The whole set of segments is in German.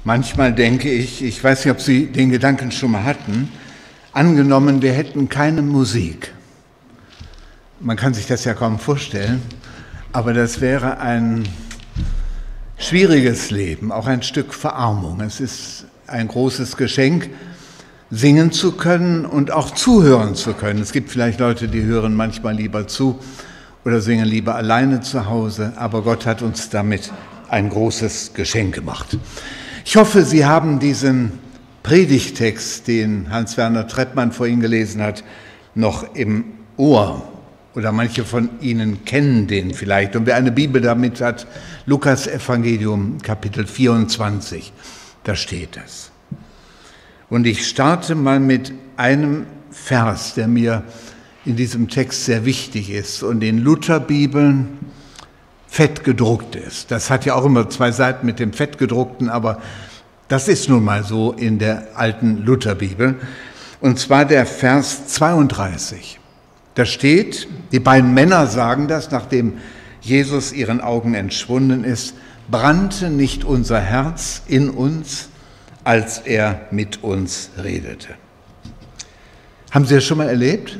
Manchmal denke ich weiß nicht, ob Sie den Gedanken schon mal hatten, angenommen, wir hätten keine Musik. Man kann sich das ja kaum vorstellen, aber das wäre ein schwieriges Leben, auch ein Stück Verarmung. Es ist ein großes Geschenk, singen zu können und auch zuhören zu können. Es gibt vielleicht Leute, die hören manchmal lieber zu oder singen lieber alleine zu Hause, aber Gott hat uns damit ein großes Geschenk gemacht. Ich hoffe, Sie haben diesen Predigtext, den Hans-Werner Treppmann vorhin gelesen hat, noch im Ohr. Oder manche von Ihnen kennen den vielleicht. Und wer eine Bibel damit hat, Lukas Evangelium, Kapitel 24, da steht es. Und ich starte mal mit einem Vers, der mir in diesem Text sehr wichtig ist und in Lutherbibeln fett gedruckt ist. Das hat ja auch immer zwei Seiten mit dem Fettgedruckten, aber das ist nun mal so in der alten Lutherbibel. Und zwar der Vers 32. Da steht, die beiden Männer sagen das, nachdem Jesus ihren Augen entschwunden ist: Brannte nicht unser Herz in uns, als er mit uns redete? Haben Sie das schon mal erlebt?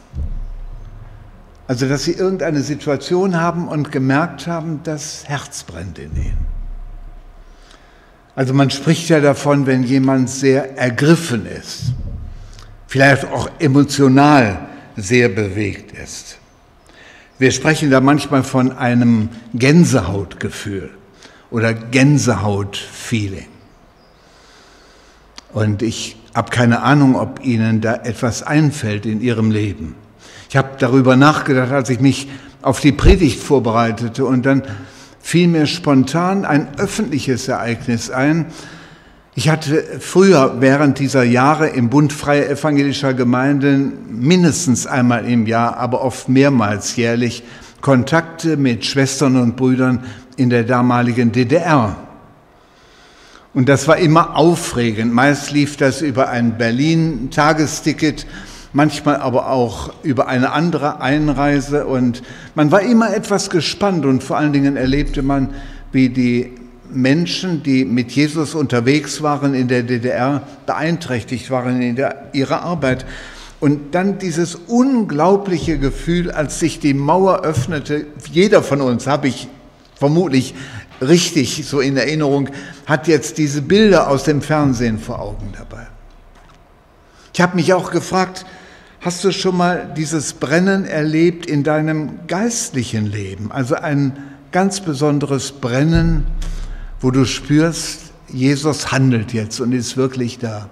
Also, dass Sie irgendeine Situation haben und gemerkt haben, das Herz brennt in Ihnen. Also man spricht ja davon, wenn jemand sehr ergriffen ist, vielleicht auch emotional sehr bewegt ist. Wir sprechen da manchmal von einem Gänsehautgefühl oder Gänsehautfeeling. Und ich habe keine Ahnung, ob Ihnen da etwas einfällt in Ihrem Leben. Ich habe darüber nachgedacht, als ich mich auf die Predigt vorbereitete, und dann fiel mir spontan ein öffentliches Ereignis ein. Ich hatte früher während dieser Jahre im Bund Freier Evangelischer Gemeinden mindestens einmal im Jahr, aber oft mehrmals jährlich Kontakte mit Schwestern und Brüdern in der damaligen DDR. Und das war immer aufregend. Meist lief das über ein Berlin-Tagesticket, manchmal aber auch über eine andere Einreise, und man war immer etwas gespannt, und vor allen Dingen erlebte man, wie die Menschen, die mit Jesus unterwegs waren in der DDR, beeinträchtigt waren in ihrer Arbeit. Und dann dieses unglaubliche Gefühl, als sich die Mauer öffnete. Jeder von uns, habe ich vermutlich richtig so in Erinnerung, hat jetzt diese Bilder aus dem Fernsehen vor Augen dabei. Ich habe mich auch gefragt, hast du schon mal dieses Brennen erlebt in deinem geistlichen Leben? Also ein ganz besonderes Brennen, wo du spürst, Jesus handelt jetzt und ist wirklich da.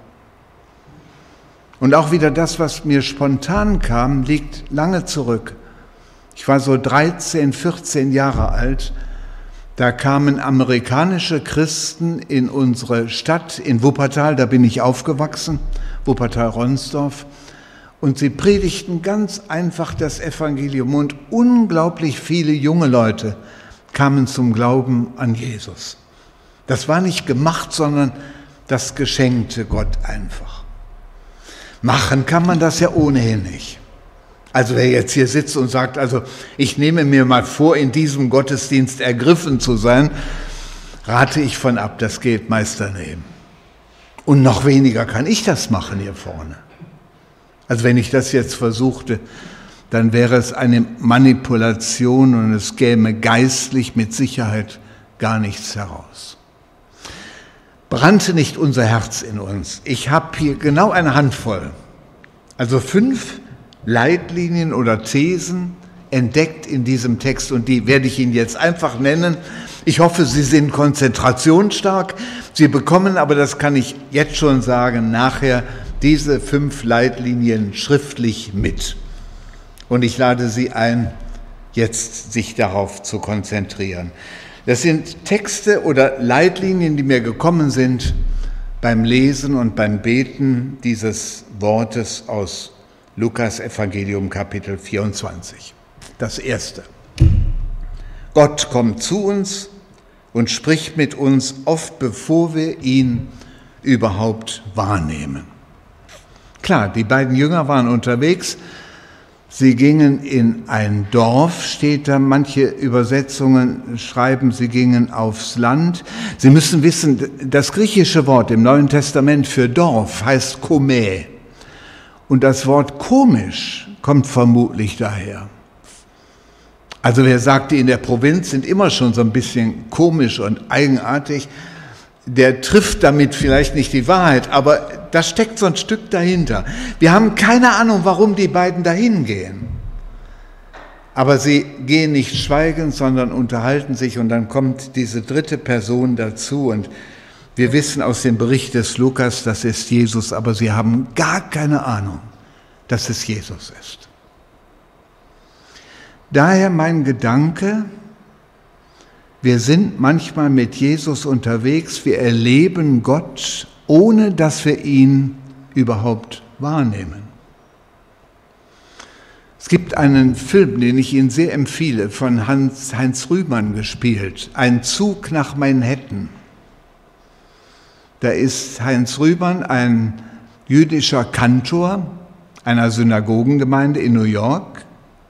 Und auch wieder das, was mir spontan kam, liegt lange zurück. Ich war so 13, 14 Jahre alt. Da kamen amerikanische Christen in unsere Stadt, in Wuppertal, da bin ich aufgewachsen, Wuppertal-Ronsdorf. Und sie predigten ganz einfach das Evangelium, und unglaublich viele junge Leute kamen zum Glauben an Jesus. Das war nicht gemacht, sondern das geschenkte Gott einfach. Machen kann man das ja ohnehin nicht. Also wer jetzt hier sitzt und sagt, also ich nehme mir mal vor, in diesem Gottesdienst ergriffen zu sein, rate ich von ab, das geht meist daneben. Und noch weniger kann ich das machen hier vorne. Also wenn ich das jetzt versuchte, dann wäre es eine Manipulation und es käme geistlich mit Sicherheit gar nichts heraus. Brannte nicht unser Herz in uns? Ich habe hier genau eine Handvoll, also 5 Leitlinien oder Thesen entdeckt in diesem Text, und die werde ich Ihnen jetzt einfach nennen. Ich hoffe, Sie sind konzentrationsstark. Sie bekommen, aber das kann ich jetzt schon sagen, nachher diese 5 Leitlinien schriftlich mit. Und ich lade Sie ein, jetzt sich darauf zu konzentrieren. Das sind Texte oder Leitlinien, die mir gekommen sind beim Lesen und beim Beten dieses Wortes aus Lukas Evangelium Kapitel 24. Das erste: Gott kommt zu uns und spricht mit uns, oft bevor wir ihn überhaupt wahrnehmen. Klar, die beiden Jünger waren unterwegs, Sie gingen in ein Dorf, steht da. Manche Übersetzungen schreiben, sie gingen aufs Land. Sie müssen wissen, das griechische Wort im Neuen Testament für Dorf heißt Kome. Und das Wort komisch kommt vermutlich daher. Also wer sagt, die in der Provinz sind immer schon so ein bisschen komisch und eigenartig, der trifft damit vielleicht nicht die Wahrheit, aber da steckt so ein Stück dahinter. Wir haben keine Ahnung, warum die beiden dahin gehen. Aber sie gehen nicht schweigend, sondern unterhalten sich und dann kommt diese dritte Person dazu und wir wissen aus dem Bericht des Lukas, das ist Jesus, aber sie haben gar keine Ahnung, dass es Jesus ist. Daher mein Gedanke: Wir sind manchmal mit Jesus unterwegs, wir erleben Gott, ohne dass wir ihn überhaupt wahrnehmen. Es gibt einen Film, den ich Ihnen sehr empfehle, von Heinz Rühmann gespielt, Ein Zug nach Manhattan. Da ist Heinz Rühmann ein jüdischer Kantor einer Synagogengemeinde in New York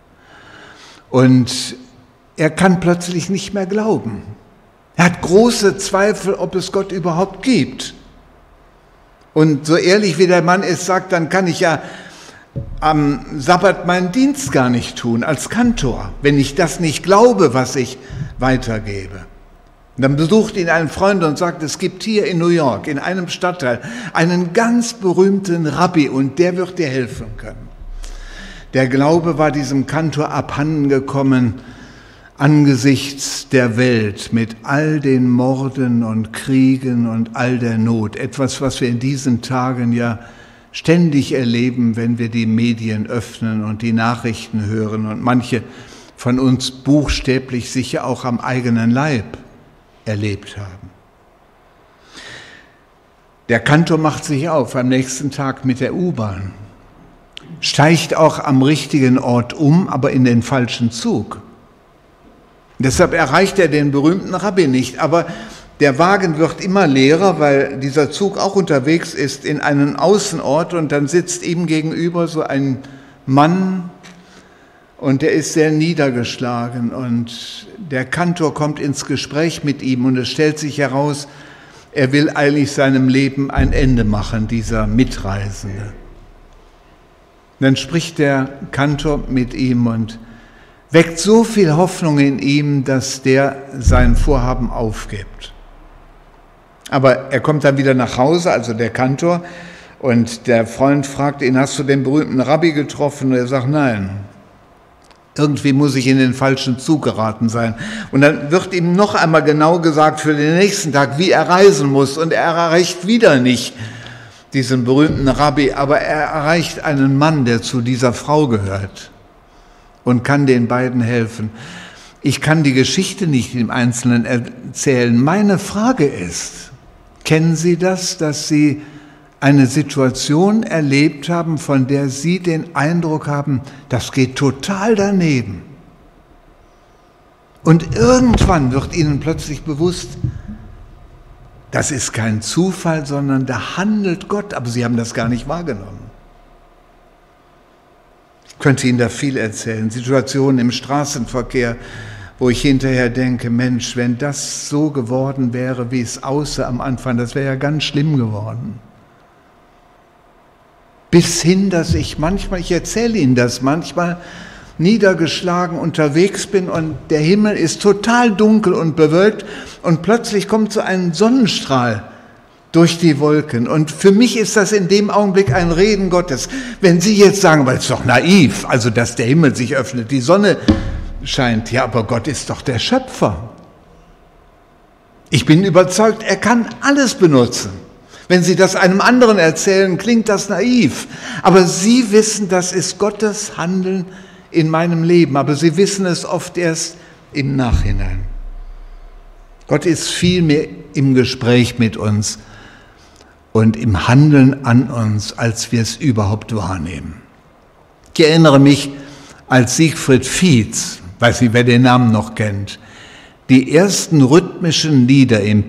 und er kann plötzlich nicht mehr glauben. Er hat große Zweifel, ob es Gott überhaupt gibt. Und so ehrlich wie der Mann ist, sagt, dann kann ich ja am Sabbat meinen Dienst gar nicht tun als Kantor, wenn ich das nicht glaube, was ich weitergebe. Und dann besucht ihn ein Freund und sagt, es gibt hier in New York, in einem Stadtteil, einen ganz berühmten Rabbi und der wird dir helfen können. Der Glaube war diesem Kantor abhanden gekommen, angesichts der Welt mit all den Morden und Kriegen und all der Not. Etwas, was wir in diesen Tagen ja ständig erleben, wenn wir die Medien öffnen und die Nachrichten hören und manche von uns buchstäblich sicher auch am eigenen Leib erlebt haben. Der Kantor macht sich auf am nächsten Tag mit der U-Bahn, steigt auch am richtigen Ort um, aber in den falschen Zug. Deshalb erreicht er den berühmten Rabbi nicht, aber der Wagen wird immer leerer, weil dieser Zug auch unterwegs ist in einen Außenort und dann sitzt ihm gegenüber so ein Mann und der ist sehr niedergeschlagen und der Kantor kommt ins Gespräch mit ihm und es stellt sich heraus, er will eigentlich seinem Leben ein Ende machen, dieser Mitreisende. Dann spricht der Kantor mit ihm und weckt so viel Hoffnung in ihm, dass der sein Vorhaben aufgibt. Aber er kommt dann wieder nach Hause, also der Kantor, und der Freund fragt ihn, hast du den berühmten Rabbi getroffen? Und er sagt, nein. Irgendwie muss ich in den falschen Zug geraten sein. Und dann wird ihm noch einmal genau gesagt für den nächsten Tag, wie er reisen muss. Und er erreicht wieder nicht diesen berühmten Rabbi, aber er erreicht einen Mann, der zu dieser Frau gehört und kann den beiden helfen. Ich kann die Geschichte nicht im Einzelnen erzählen. Meine Frage ist, kennen Sie das, dass Sie eine Situation erlebt haben, von der Sie den Eindruck haben, das geht total daneben? Und irgendwann wird Ihnen plötzlich bewusst, das ist kein Zufall, sondern da handelt Gott, aber Sie haben das gar nicht wahrgenommen. Ich könnte Ihnen da viel erzählen, Situationen im Straßenverkehr, wo ich hinterher denke, Mensch, wenn das so geworden wäre, wie es aussah am Anfang, das wäre ja ganz schlimm geworden. Bis hin, dass ich erzähle Ihnen das manchmal, niedergeschlagen unterwegs bin und der Himmel ist total dunkel und bewölkt und plötzlich kommt so ein Sonnenstrahl durch die Wolken. Und für mich ist das in dem Augenblick ein Reden Gottes. Wenn Sie jetzt sagen, weil es ist doch naiv, also dass der Himmel sich öffnet, die Sonne scheint, ja, aber Gott ist doch der Schöpfer. Ich bin überzeugt, er kann alles benutzen. Wenn Sie das einem anderen erzählen, klingt das naiv. Aber Sie wissen, das ist Gottes Handeln in meinem Leben. Aber Sie wissen es oft erst im Nachhinein. Gott ist viel mehr im Gespräch mit uns und im Handeln an uns, als wir es überhaupt wahrnehmen. Ich erinnere mich, als Siegfried Fietz, weiß nicht, wer den Namen noch kennt, die ersten rhythmischen Lieder im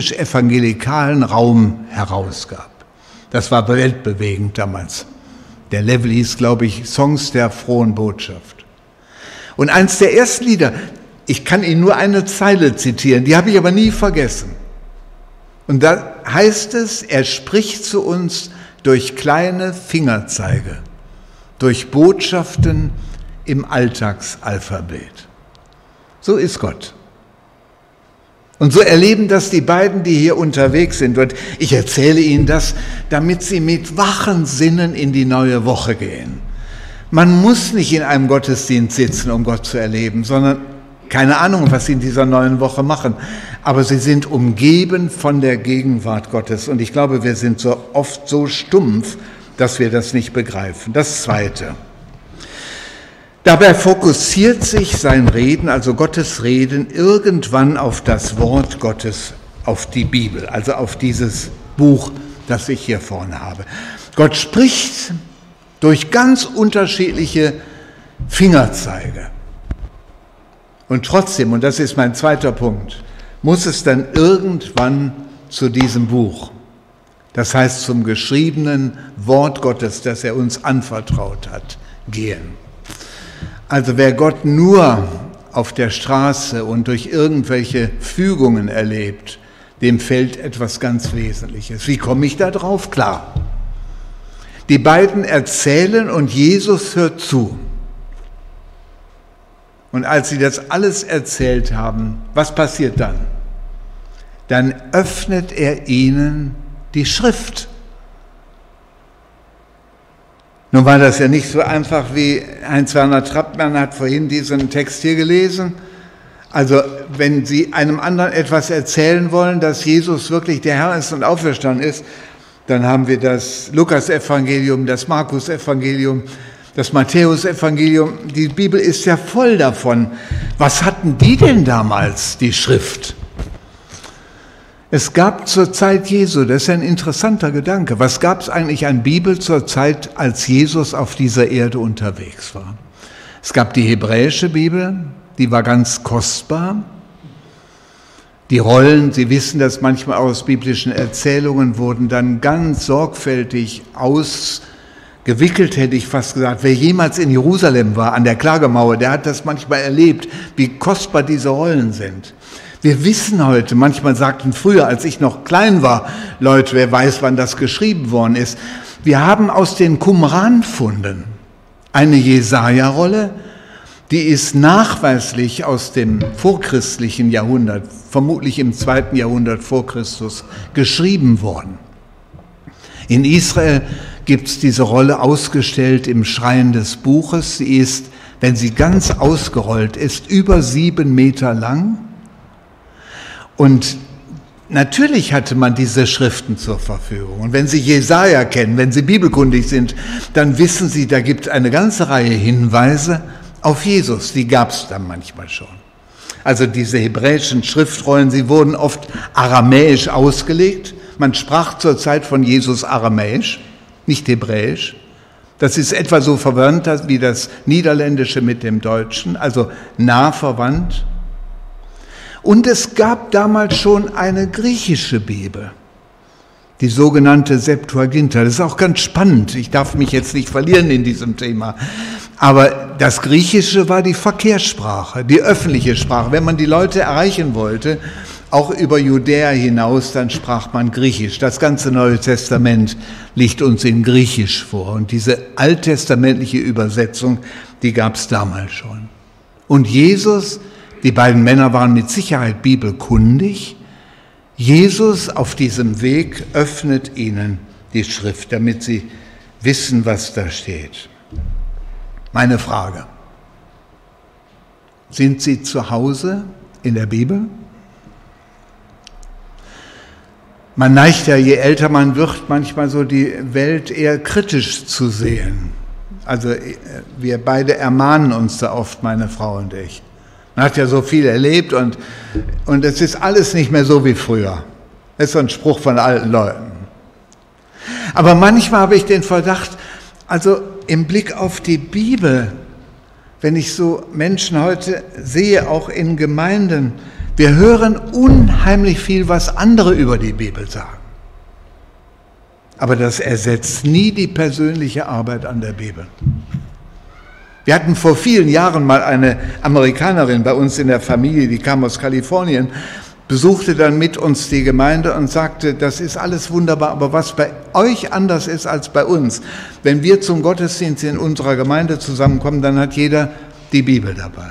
pietistisch-evangelikalen Raum herausgab. Das war weltbewegend damals. Der Level hieß, glaube ich, Songs der frohen Botschaft. Und eins der ersten Lieder, ich kann Ihnen nur eine Zeile zitieren, die habe ich aber nie vergessen. Und da heißt es, er spricht zu uns durch kleine Fingerzeige, durch Botschaften im Alltagsalphabet. So ist Gott. Und so erleben das die beiden, die hier unterwegs sind. Und ich erzähle Ihnen das, damit Sie mit wachen Sinnen in die neue Woche gehen. Man muss nicht in einem Gottesdienst sitzen, um Gott zu erleben, sondern keine Ahnung, was Sie in dieser neuen Woche machen. Aber Sie sind umgeben von der Gegenwart Gottes. Und ich glaube, wir sind so oft so stumpf, dass wir das nicht begreifen. Das Zweite. Dabei fokussiert sich sein Reden, also Gottes Reden, irgendwann auf das Wort Gottes, auf die Bibel, also auf dieses Buch, das ich hier vorne habe. Gott spricht durch ganz unterschiedliche Fingerzeige. Und trotzdem, und das ist mein zweiter Punkt, muss es dann irgendwann zu diesem Buch, das heißt zum geschriebenen Wort Gottes, das er uns anvertraut hat, gehen. Also wer Gott nur auf der Straße und durch irgendwelche Fügungen erlebt, dem fällt etwas ganz Wesentliches. Wie komme ich da drauf? Klar. Die beiden erzählen und Jesus hört zu. Und als sie das alles erzählt haben, was passiert dann? Dann öffnet er ihnen die Schrift. Nun war das ja nicht so einfach, wie Heinz-Werner Trappmann hat vorhin diesen Text hier gelesen. Also wenn Sie einem anderen etwas erzählen wollen, dass Jesus wirklich der Herr ist und auferstanden ist, dann haben wir das Lukas-Evangelium, das Markus-Evangelium, das Matthäus-Evangelium. Die Bibel ist ja voll davon. Was hatten die denn damals, die Schrift? Es gab zur Zeit Jesu, das ist ein interessanter Gedanke, was gab es eigentlich an Bibel zur Zeit, als Jesus auf dieser Erde unterwegs war? Es gab die hebräische Bibel, die war ganz kostbar. Die Rollen, Sie wissen das manchmal aus biblischen Erzählungen, wurden dann ganz sorgfältig ausgewickelt, hätte ich fast gesagt. Wer jemals in Jerusalem war, an der Klagemauer, der hat das manchmal erlebt, wie kostbar diese Rollen sind. Wir wissen heute, manchmal sagten früher, als ich noch klein war, Leute, wer weiß, wann das geschrieben worden ist. Wir haben aus den Qumran-Funden eine Jesaja-Rolle, die ist nachweislich aus dem vorchristlichen Jahrhundert, vermutlich im 2. Jahrhundert vor Christus, geschrieben worden. In Israel gibt es diese Rolle ausgestellt im Schrein des Buches. Sie ist, wenn sie ganz ausgerollt ist, über 7 Meter lang. Und natürlich hatte man diese Schriften zur Verfügung. Und wenn Sie Jesaja kennen, wenn Sie bibelkundig sind, dann wissen Sie, da gibt es eine ganze Reihe Hinweise auf Jesus. Die gab es dann manchmal schon. Also diese hebräischen Schriftrollen, sie wurden oft aramäisch ausgelegt. Man sprach zur Zeit von Jesus aramäisch, nicht hebräisch. Das ist etwa so verwandt wie das Niederländische mit dem Deutschen, also nah verwandt. Und es gab damals schon eine griechische Bibel, die sogenannte Septuaginta. Das ist auch ganz spannend. Ich darf mich jetzt nicht verlieren in diesem Thema. Aber das Griechische war die Verkehrssprache, die öffentliche Sprache. Wenn man die Leute erreichen wollte, auch über Judäa hinaus, dann sprach man Griechisch. Das ganze Neue Testament liegt uns in Griechisch vor. Und diese alttestamentliche Übersetzung, die gab es damals schon. Und Jesus, die beiden Männer waren mit Sicherheit bibelkundig. Jesus auf diesem Weg öffnet ihnen die Schrift, damit sie wissen, was da steht. Meine Frage: Sind Sie zu Hause in der Bibel? Man neigt ja, je älter man wird, manchmal so die Welt eher kritisch zu sehen. Also wir beide ermahnen uns da oft, meine Frau und ich. Man hat ja so viel erlebt und es ist alles nicht mehr so wie früher. Das ist so ein Spruch von alten Leuten. Aber manchmal habe ich den Verdacht, also im Blick auf die Bibel, wenn ich so Menschen heute sehe, auch in Gemeinden, wir hören unheimlich viel, was andere über die Bibel sagen. Aber das ersetzt nie die persönliche Arbeit an der Bibel. Wir hatten vor vielen Jahren mal eine Amerikanerin bei uns in der Familie, die kam aus Kalifornien, besuchte dann mit uns die Gemeinde und sagte, das ist alles wunderbar, aber was bei euch anders ist als bei uns, wenn wir zum Gottesdienst in unserer Gemeinde zusammenkommen, dann hat jeder die Bibel dabei.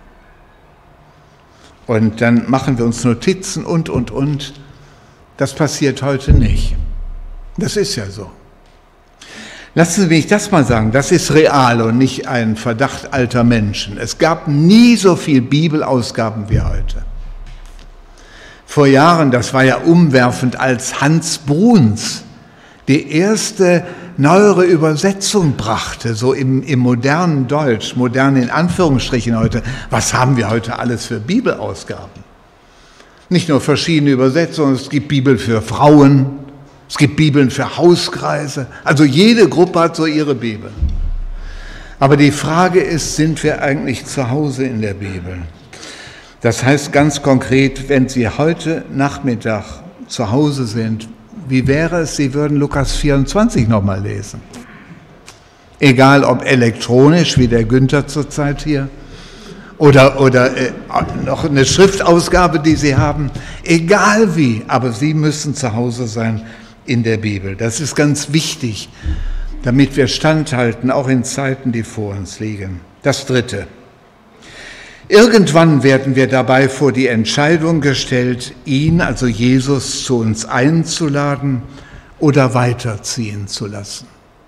Und dann machen wir uns Notizen und. Das passiert heute nicht. Das ist ja so. Lassen Sie mich das mal sagen, das ist real und nicht ein Verdacht alter Menschen. Es gab nie so viel Bibelausgaben wie heute. Vor Jahren, das war ja umwerfend, als Hans Bruns die erste neuere Übersetzung brachte, so im modernen Deutsch, modern in Anführungsstrichen heute. Was haben wir heute alles für Bibelausgaben? Nicht nur verschiedene Übersetzungen, es gibt Bibel für Frauen, es gibt Bibeln für Hauskreise, also jede Gruppe hat so ihre Bibel. Aber die Frage ist, sind wir eigentlich zu Hause in der Bibel? Das heißt ganz konkret, wenn Sie heute Nachmittag zu Hause sind, wie wäre es, Sie würden Lukas 24 nochmal lesen? Egal ob elektronisch, wie der Günther zurzeit hier, oder noch eine Schriftausgabe, die Sie haben, egal wie, aber Sie müssen zu Hause sein in der Bibel. Das ist ganz wichtig, damit wir standhalten, auch in Zeiten, die vor uns liegen. Das Dritte. Irgendwann werden wir dabei vor die Entscheidung gestellt, ihn, also Jesus, zu uns einzuladen oder weiterziehen zu lassen.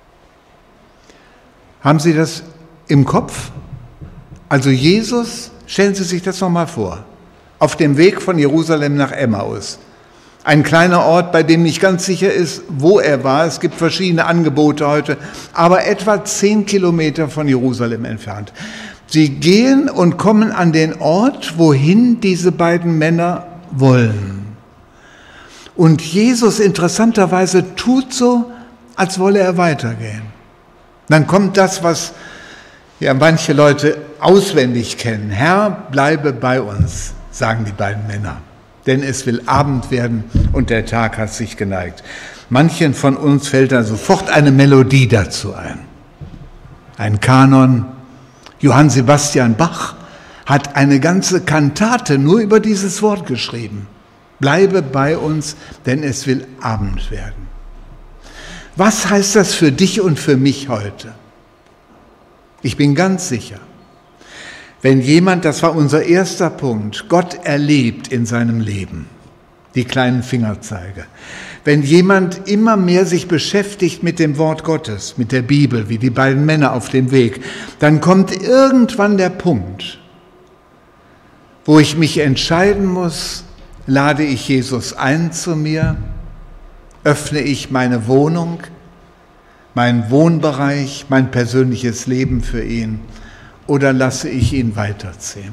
Haben Sie das im Kopf? Also Jesus, stellen Sie sich das nochmal vor, auf dem Weg von Jerusalem nach Emmaus. Ein kleiner Ort, bei dem nicht ganz sicher ist, wo er war. Es gibt verschiedene Angebote heute, aber etwa 10 Kilometer von Jerusalem entfernt. Sie gehen und kommen an den Ort, wohin diese beiden Männer wollen. Und Jesus interessanterweise tut so, als wolle er weitergehen. Dann kommt das, was ja manche Leute auswendig kennen. Herr, bleibe bei uns, sagen die beiden Männer. Denn es will Abend werden und der Tag hat sich geneigt. Manchen von uns fällt da sofort eine Melodie dazu ein. Ein Kanon. Johann Sebastian Bach hat eine ganze Kantate nur über dieses Wort geschrieben. Bleibe bei uns, denn es will Abend werden. Was heißt das für dich und für mich heute? Ich bin ganz sicher, wenn jemand, das war unser erster Punkt, Gott erlebt in seinem Leben, die kleinen Fingerzeige, wenn jemand immer mehr sich beschäftigt mit dem Wort Gottes, mit der Bibel, wie die beiden Männer auf dem Weg, dann kommt irgendwann der Punkt, wo ich mich entscheiden muss, lade ich Jesus ein zu mir, öffne ich meine Wohnung, meinen Wohnbereich, mein persönliches Leben für ihn, oder lasse ich ihn weiterziehen?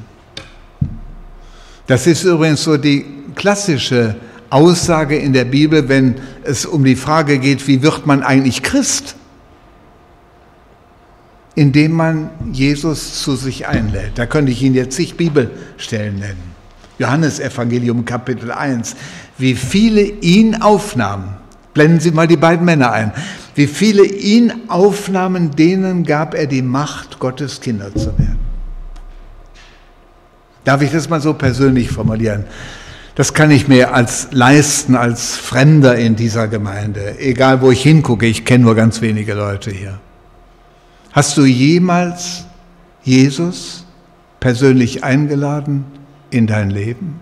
Das ist übrigens so die klassische Aussage in der Bibel, wenn es um die Frage geht, wie wird man eigentlich Christ? Indem man Jesus zu sich einlädt. Da könnte ich Ihnen jetzt zig Bibelstellen nennen. Johannesevangelium Kapitel 1. Wie viele ihn aufnahmen, blenden Sie mal die beiden Männer ein, wie viele ihn aufnahmen, denen gab er die Macht, Gottes Kinder zu werden. Darf ich das mal so persönlich formulieren? Das kann ich mir leisten als Fremder in dieser Gemeinde. Egal, wo ich hingucke, ich kenne nur ganz wenige Leute hier. Hast du jemals Jesus persönlich eingeladen in dein Leben?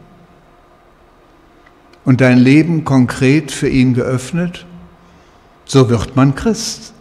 Und dein Leben konkret für ihn geöffnet? So wird man Christ.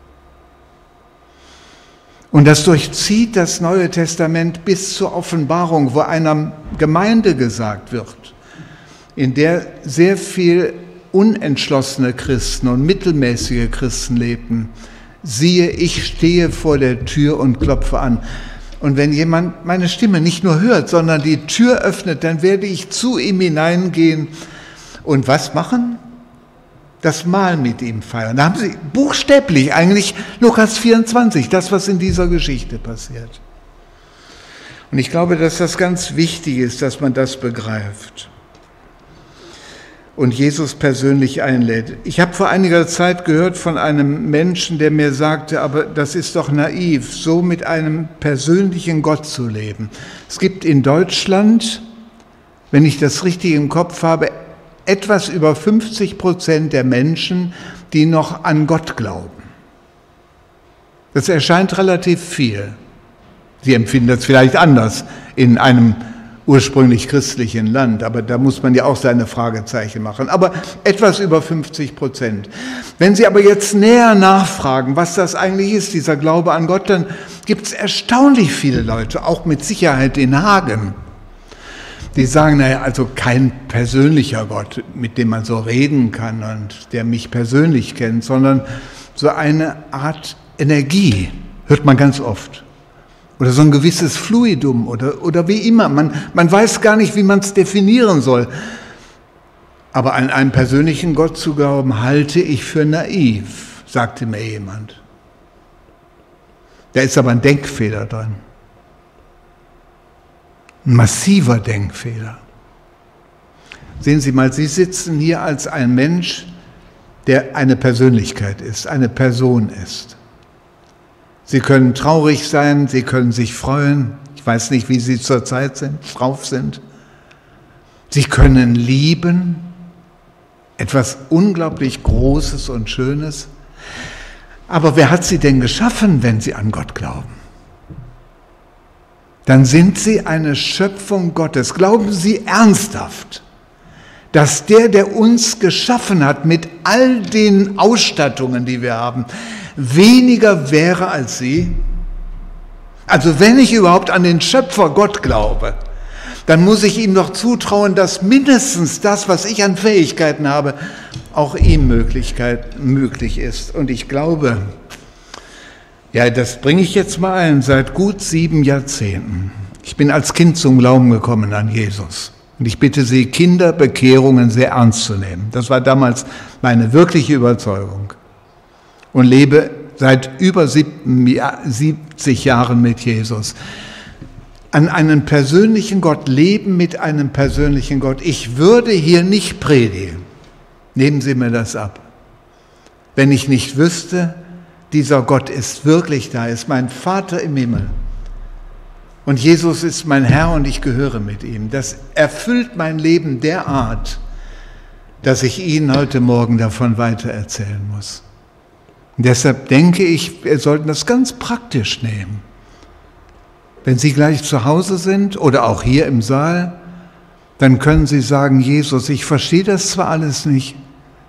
Und das durchzieht das Neue Testament bis zur Offenbarung, wo einer Gemeinde gesagt wird, in der sehr viel unentschlossene Christen und mittelmäßige Christen lebten. Siehe, ich stehe vor der Tür und klopfe an. Und wenn jemand meine Stimme nicht nur hört, sondern die Tür öffnet, dann werde ich zu ihm hineingehen und was machen? Das Mahl mit ihm feiern. Da haben Sie buchstäblich eigentlich Lukas 24, das, was in dieser Geschichte passiert. Und ich glaube, dass das ganz wichtig ist, dass man das begreift. und Jesus persönlich einlädt. Ich habe vor einiger Zeit gehört von einem Menschen, der mir sagte, aber das ist doch naiv, so mit einem persönlichen Gott zu leben. Es gibt in Deutschland, wenn ich das richtig im Kopf habe, etwas über 50% der Menschen, die noch an Gott glauben. Das erscheint relativ viel. Sie empfinden das vielleicht anders in einem ursprünglich christlichen Land, aber da muss man ja auch seine Fragezeichen machen. Aber etwas über 50%. Wenn Sie aber jetzt näher nachfragen, was das eigentlich ist, dieser Glaube an Gott, dann gibt es erstaunlich viele Leute, auch mit Sicherheit in Hagen, die sagen, naja, also kein persönlicher Gott, mit dem man so reden kann und der mich persönlich kennt, sondern so eine Art Energie, hört man ganz oft. Oder so ein gewisses Fluidum oder wie immer. Man weiß gar nicht, wie man es definieren soll. Aber an einen persönlichen Gott zu glauben, halte ich für naiv, sagte mir jemand. Da ist aber ein Denkfehler drin. Ein massiver Denkfehler. Sehen Sie mal, Sie sitzen hier als ein Mensch, der eine Persönlichkeit ist, eine Person ist. Sie können traurig sein, Sie können sich freuen. Ich weiß nicht, wie Sie zurzeit drauf sind. Sie können lieben, etwas unglaublich Großes und Schönes. Aber wer hat Sie denn geschaffen, wenn Sie an Gott glauben? Dann sind Sie eine Schöpfung Gottes. Glauben Sie ernsthaft, dass der uns geschaffen hat mit all den Ausstattungen, die wir haben, weniger wäre als Sie? Also wenn ich überhaupt an den Schöpfer Gott glaube, dann muss ich ihm doch zutrauen, dass mindestens das, was ich an Fähigkeiten habe, auch ihm möglich ist. Und ich glaube, ja, das bringe ich jetzt mal ein, seit gut 7 Jahrzehnten. Ich bin als Kind zum Glauben gekommen an Jesus. Und ich bitte Sie, Kinderbekehrungen sehr ernst zu nehmen. Das war damals meine wirkliche Überzeugung. Und lebe seit über 70 Jahren mit Jesus. An einen persönlichen Gott, leben mit einem persönlichen Gott. Ich würde hier nicht predigen, nehmen Sie mir das ab, wenn ich nicht wüsste, dieser Gott ist wirklich da, ist mein Vater im Himmel. Und Jesus ist mein Herr und ich gehöre mit ihm. Das erfüllt mein Leben derart, dass ich Ihnen heute Morgen davon weitererzählen muss. Und deshalb denke ich, wir sollten das ganz praktisch nehmen. Wenn Sie gleich zu Hause sind oder auch hier im Saal, dann können Sie sagen, Jesus, ich verstehe das zwar alles nicht,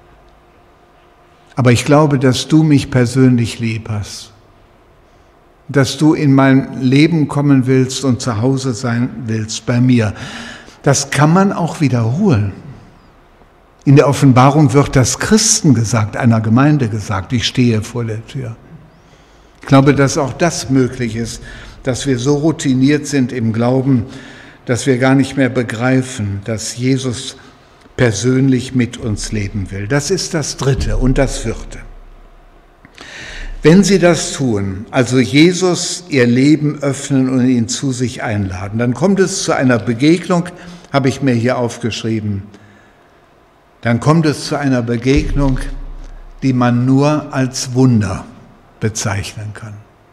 aber ich glaube, dass du mich persönlich lieb hast, dass du in mein Leben kommen willst und zu Hause sein willst bei mir. Das kann man auch wiederholen. In der Offenbarung wird das Christen gesagt, einer Gemeinde gesagt, ich stehe vor der Tür. Ich glaube, dass auch das möglich ist, dass wir so routiniert sind im Glauben, dass wir gar nicht mehr begreifen, dass Jesus persönlich mit uns leben will. Das ist das Dritte und das Vierte. Wenn Sie das tun, also Jesus Ihr Leben öffnen und ihn zu sich einladen, dann kommt es zu einer Begegnung, habe ich mir hier aufgeschrieben. Dann kommt es zu einer Begegnung, die man nur als Wunder bezeichnen kann.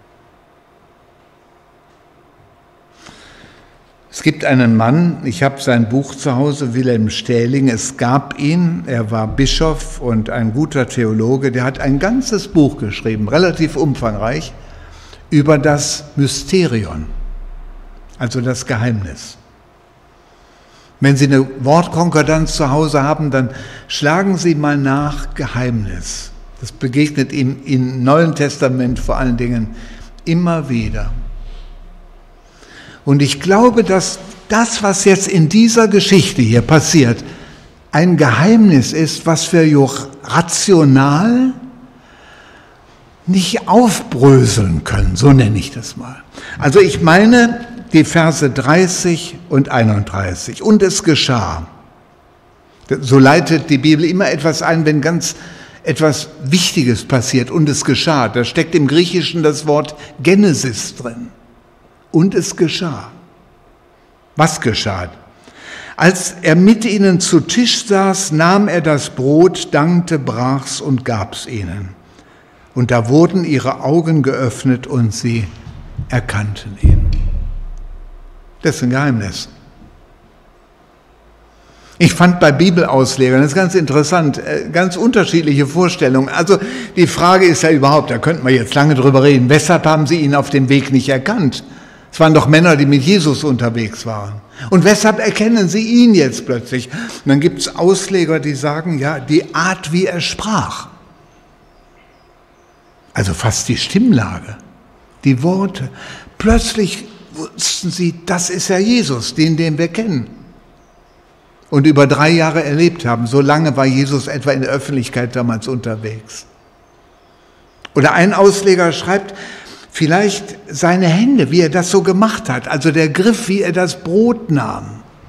Es gibt einen Mann, ich habe sein Buch zu Hause, Wilhelm Stähling, es gab ihn, er war Bischof und ein guter Theologe, der hat ein ganzes Buch geschrieben, relativ umfangreich, über das Mysterion, also das Geheimnis. Wenn Sie eine Wortkonkordanz zu Hause haben, dann schlagen Sie mal nach Geheimnis. Das begegnet Ihnen im Neuen Testament vor allen Dingen immer wieder. Und ich glaube, dass das, was jetzt in dieser Geschichte hier passiert, ein Geheimnis ist, was wir rational nicht aufbröseln können, so nenne ich das mal. Also ich meine die Verse 30 und 31. Und es geschah. So leitet die Bibel immer etwas ein, wenn ganz etwas Wichtiges passiert. Und es geschah. Da steckt im Griechischen das Wort Genesis drin. Und es geschah. Was geschah? Als er mit ihnen zu Tisch saß, nahm er das Brot, dankte, brach's und gab's ihnen. Und da wurden ihre Augen geöffnet und sie erkannten ihn. Das ist ein Geheimnis. Ich fand bei Bibelauslegern, das ist ganz interessant, ganz unterschiedliche Vorstellungen. Also die Frage ist ja überhaupt, da könnten wir jetzt lange drüber reden, weshalb haben sie ihn auf dem Weg nicht erkannt? Es waren doch Männer, die mit Jesus unterwegs waren. Und weshalb erkennen sie ihn jetzt plötzlich? Und dann gibt es Ausleger, die sagen, ja, die Art, wie er sprach. Also fast die Stimmlage, die Worte. Plötzlich wussten sie, das ist ja Jesus, den wir kennen. Und über 3 Jahre erlebt haben. So lange war Jesus etwa in der Öffentlichkeit damals unterwegs. Oder ein Ausleger schreibt, vielleicht seine Hände, wie er das so gemacht hat, also der Griff, wie er das Brot nahm.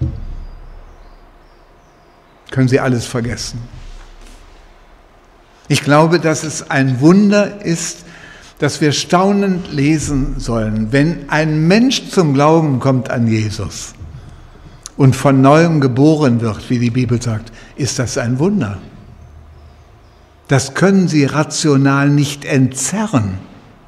Können Sie alles vergessen. Ich glaube, dass es ein Wunder ist, dass wir staunend lesen sollen, wenn ein Mensch zum Glauben kommt an Jesus und von Neuem geboren wird, wie die Bibel sagt, ist das ein Wunder. Das können Sie rational nicht entzerren.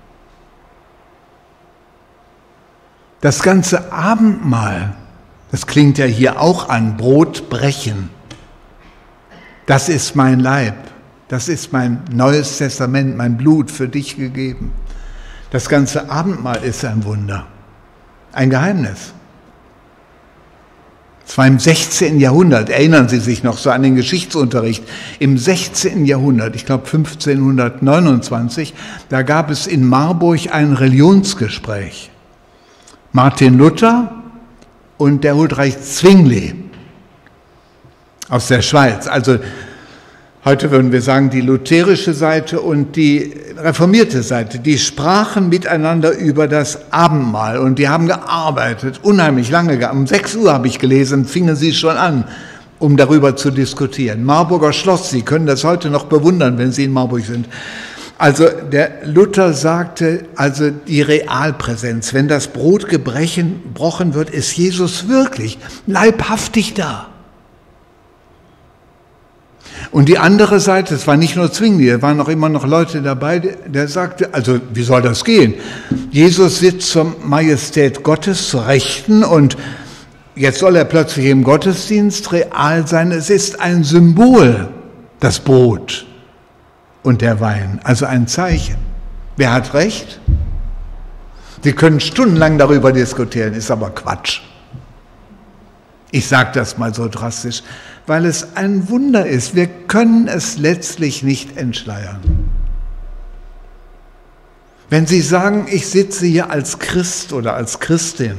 Das ganze Abendmahl, das klingt ja hier auch an, Brot brechen. Das ist mein Leib, das ist mein neues Testament, mein Blut für dich gegeben. Das ganze Abendmahl ist ein Wunder, ein Geheimnis. Es war im 16. Jahrhundert, erinnern Sie sich noch so an den Geschichtsunterricht, im 16. Jahrhundert, ich glaube 1529, da gab es in Marburg ein Religionsgespräch. Martin Luther und der Huldreich Zwingli aus der Schweiz. Also heute würden wir sagen, die lutherische Seite und die reformierte Seite, die sprachen miteinander über das Abendmahl und die haben gearbeitet, unheimlich lange. Um 6 Uhr habe ich gelesen, fingen sie schon an, um darüber zu diskutieren. Marburger Schloss, Sie können das heute noch bewundern, wenn Sie in Marburg sind. Also der Luther sagte, also die Realpräsenz, wenn das Brot gebrochen wird, ist Jesus wirklich leibhaftig da. Und die andere Seite, es war nicht nur Zwingli, da waren auch immer noch Leute dabei, der sagte, also wie soll das gehen? Jesus sitzt zur Majestät Gottes zur Rechten und jetzt soll er plötzlich im Gottesdienst real sein. Es ist ein Symbol, das Brot und der Wein, also ein Zeichen. Wer hat recht? Sie können stundenlang darüber diskutieren, ist aber Quatsch. Ich sage das mal so drastisch, weil es ein Wunder ist. Wir können es letztlich nicht entschleiern. Wenn Sie sagen, ich sitze hier als Christ oder als Christin,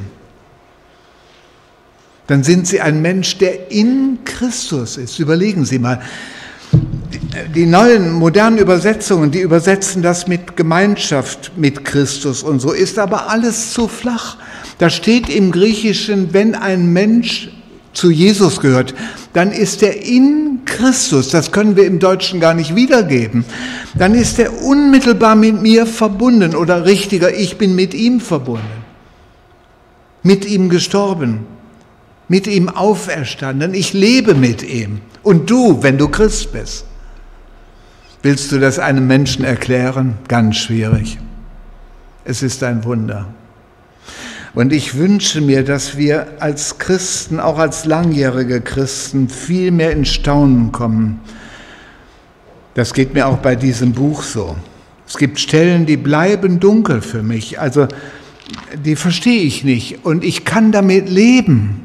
dann sind Sie ein Mensch, der in Christus ist. Überlegen Sie mal. Die neuen, modernen Übersetzungen, die übersetzen das mit Gemeinschaft mit Christus und so, ist aber alles zu flach. Da steht im Griechischen, wenn ein Mensch zu Jesus gehört, dann ist er in Christus, das können wir im Deutschen gar nicht wiedergeben, dann ist er unmittelbar mit mir verbunden oder richtiger, ich bin mit ihm verbunden, mit ihm gestorben, mit ihm auferstanden, ich lebe mit ihm. Und du, wenn du Christ bist, willst du das einem Menschen erklären? Ganz schwierig. Es ist ein Wunder. Und ich wünsche mir, dass wir als Christen, auch als langjährige Christen, viel mehr in Staunen kommen. Das geht mir auch bei diesem Buch so. Es gibt Stellen, die bleiben dunkel für mich, also die verstehe ich nicht und ich kann damit leben,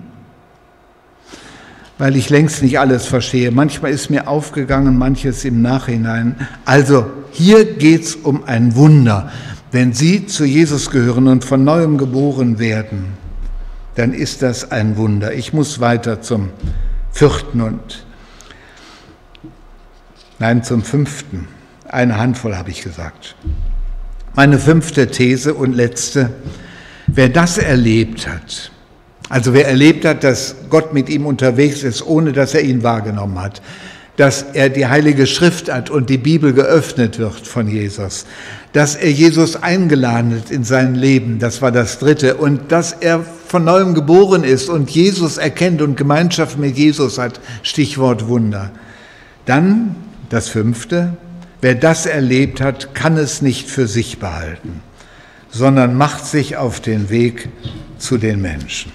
weil ich längst nicht alles verstehe. Manchmal ist mir aufgegangen, manches im Nachhinein. Also hier geht es um ein Wunder. Wenn Sie zu Jesus gehören und von Neuem geboren werden, dann ist das ein Wunder. Ich muss weiter zum 5. Eine Handvoll habe ich gesagt. Meine 5. These und letzte. Wer das erlebt hat, also wer erlebt hat, dass Gott mit ihm unterwegs ist, ohne dass er ihn wahrgenommen hat, dass er die Heilige Schrift hat und die Bibel geöffnet wird von Jesus, dass er Jesus eingeladen hat in sein Leben, das war das 3, und dass er von neuem geboren ist und Jesus erkennt und Gemeinschaft mit Jesus hat, Stichwort Wunder. Dann das 5. Wer das erlebt hat, kann es nicht für sich behalten, sondern macht sich auf den Weg zu den Menschen.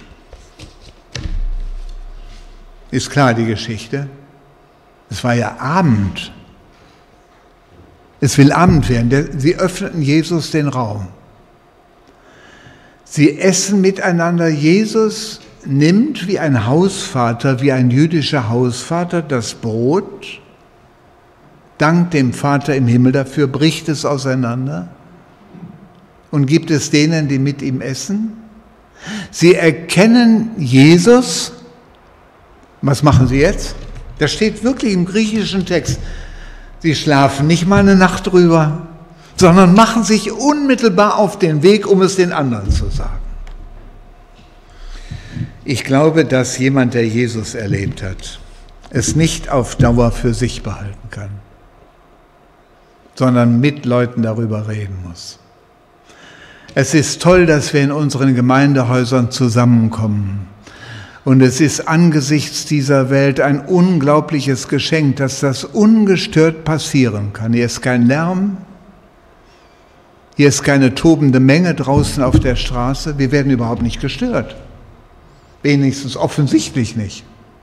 Ist klar die Geschichte? Es war ja Abend. Es will Abend werden. Sie öffneten Jesus den Raum. Sie essen miteinander. Jesus nimmt wie ein Hausvater, wie ein jüdischer Hausvater das Brot, dankt dem Vater im Himmel dafür, bricht es auseinander und gibt es denen, die mit ihm essen. Sie erkennen Jesus. Was machen sie jetzt? Das steht wirklich im griechischen Text. Sie schlafen nicht mal eine Nacht drüber, sondern machen sich unmittelbar auf den Weg, um es den anderen zu sagen. Ich glaube, dass jemand, der Jesus erlebt hat, es nicht auf Dauer für sich behalten kann, sondern mit Leuten darüber reden muss. Es ist toll, dass wir in unseren Gemeindehäusern zusammenkommen. Und es ist angesichts dieser Welt ein unglaubliches Geschenk, dass das ungestört passieren kann. Hier ist kein Lärm, hier ist keine tobende Menge draußen auf der Straße. Wir werden überhaupt nicht gestört. Wenigstens offensichtlich nicht.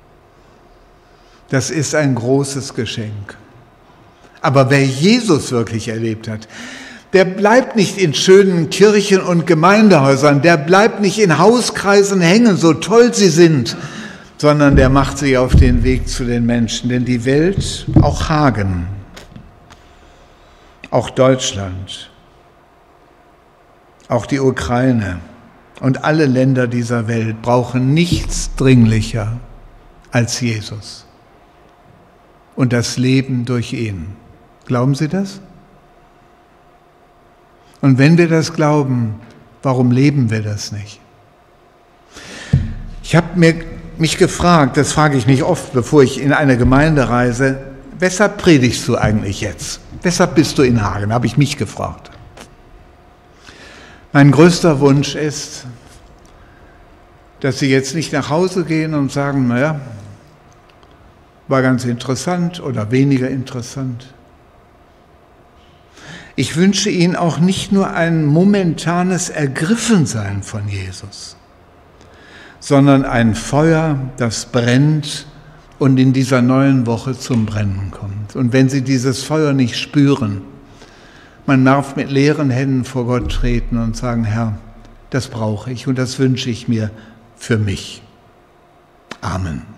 Das ist ein großes Geschenk. Aber wer Jesus wirklich erlebt hat, der bleibt nicht in schönen Kirchen und Gemeindehäusern, der bleibt nicht in Hauskreisen hängen, so toll sie sind, sondern der macht sich auf den Weg zu den Menschen. Denn die Welt, auch Hagen, auch Deutschland, auch die Ukraine und alle Länder dieser Welt brauchen nichts dringlicher als Jesus und das Leben durch ihn. Glauben Sie das? Und wenn wir das glauben, warum leben wir das nicht? Ich habe mich gefragt, das frage ich mich oft, bevor ich in eine Gemeinde reise, weshalb predigst du eigentlich jetzt? Weshalb bist du in Hagen, habe ich mich gefragt. Mein größter Wunsch ist, dass Sie jetzt nicht nach Hause gehen und sagen, naja, war ganz interessant oder weniger interessant. Ich wünsche Ihnen auch nicht nur ein momentanes Ergriffensein von Jesus, sondern ein Feuer, das brennt und in dieser neuen Woche zum Brennen kommt. Und wenn Sie dieses Feuer nicht spüren, man darf mit leeren Händen vor Gott treten und sagen, Herr, das brauche ich und das wünsche ich mir für mich. Amen.